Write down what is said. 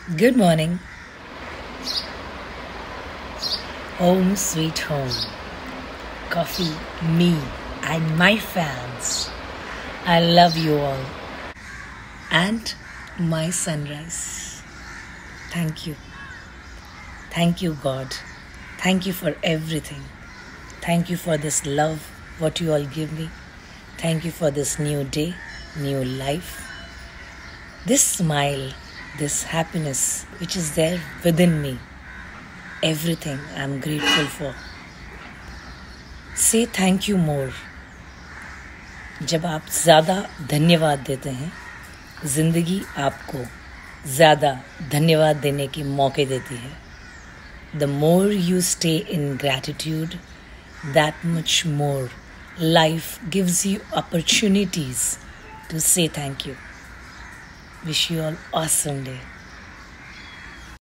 Good morning. Home sweet home. Coffee, me, and my fans. I love you all. And my sunrise. Thank you. Thank you, God. Thank you for everything. Thank you for this love, what you all give me. Thank you for this new day, new life. This smile, this happiness which is there within me. Everything I'm grateful for. Say thank you more. जब आप ज़्यादा धन्यवाद देते हैं, ज़िंदगी आपको ज़्यादा धन्यवाद देने की मौके देती है. The more you stay in gratitude, that much more life gives you opportunities to say thank you. Wish you all awesome day.